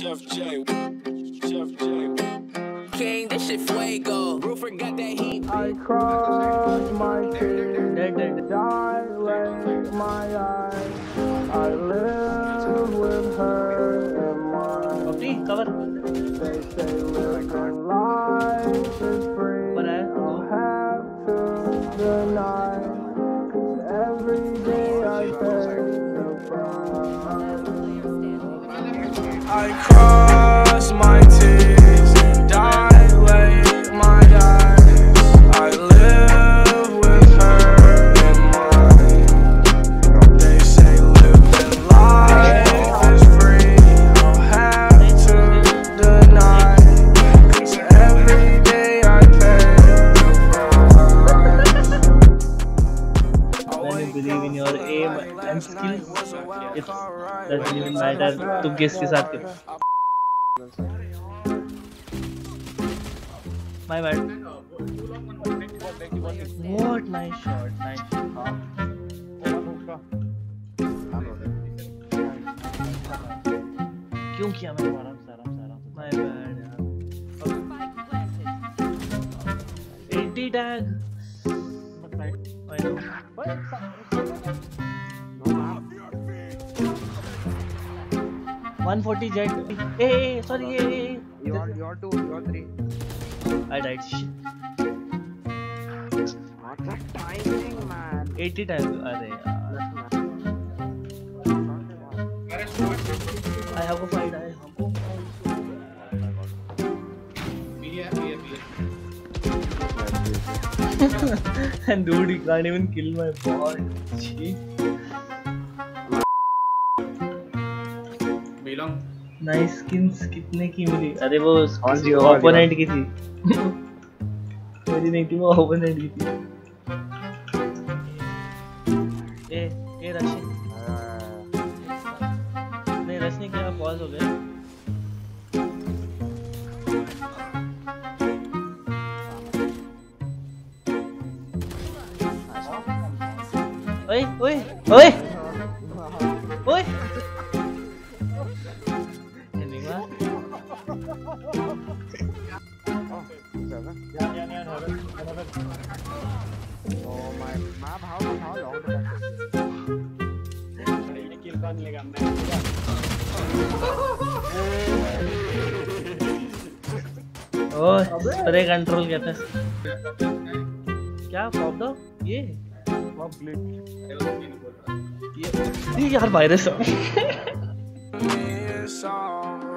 Chef J. King, this shit fuego. Roofer got that heat. I cross my tears, dilate my eyes. I live with her in mind. They say living life is free. I'll have to deny. 'Cause every day I pay the price. I cross my tears, dilate my eyes. I live with her in mind. They say living life is free. I'll have to deny. 'Cause every day I pay the price. When you believe in your aim and skills, it doesn't even matter तुम किसके साथ खेलो. My bad. What nice shot, nice shot. क्यों किया मैंने आराम से. My bad यार. 80 tag. I know. 140 jet. Hey, sorry. You are 2, you are 3. I died. Shit. What the timing, man? 80 times. Arey yaar. I have a fight. And dude, he can't even kill my ball. Jeez. Nice skins कितने की मिली? अरे वो opponent की थी. मेरी नहीं थी, वो ओपोनेंट की थी. ए रश नहीं, रश नहीं किया, पॉज हो गया. ओए स्प्रे कंट्रोल कहते हैं. क्या पॉप दो ये यार वायरस है.